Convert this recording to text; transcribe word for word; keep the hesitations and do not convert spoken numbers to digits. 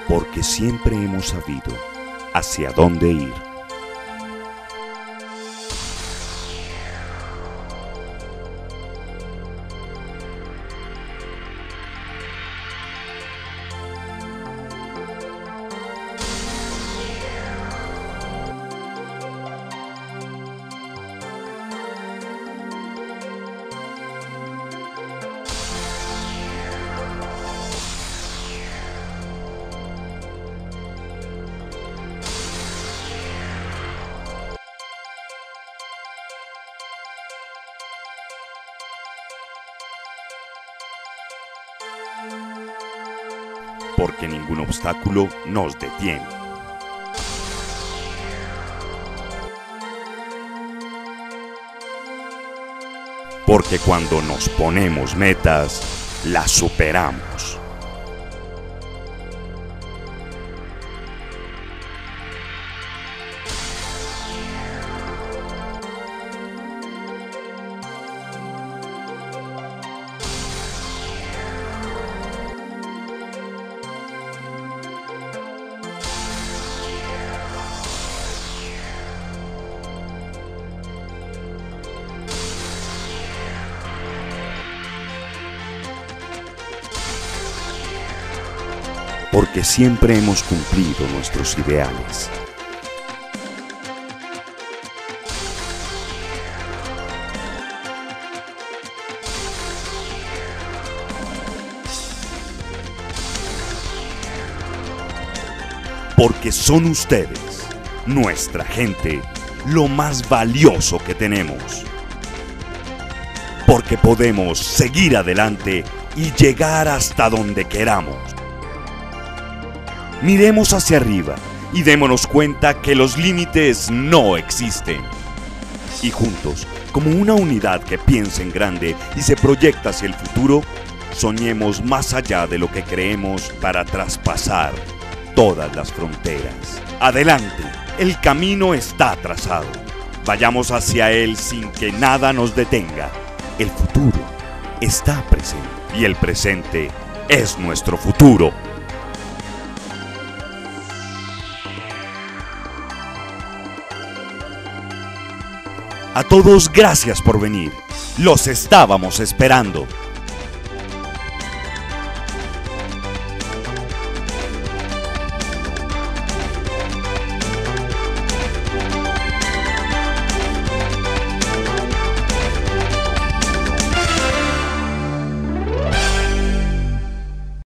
porque siempre hemos sabido hacia dónde ir. Porque ningún obstáculo nos detiene. Porque cuando nos ponemos metas, las superamos. Porque siempre hemos cumplido nuestros ideales. Porque son ustedes, nuestra gente, lo más valioso que tenemos. Porque podemos seguir adelante y llegar hasta donde queramos. Miremos hacia arriba y démonos cuenta que los límites no existen. Y juntos, como una unidad que piensa en grande y se proyecta hacia el futuro, soñemos más allá de lo que creemos para traspasar todas las fronteras. Adelante, el camino está trazado. Vayamos hacia él sin que nada nos detenga. El futuro está presente y el presente es nuestro futuro. A todos, gracias por venir. Los estábamos esperando.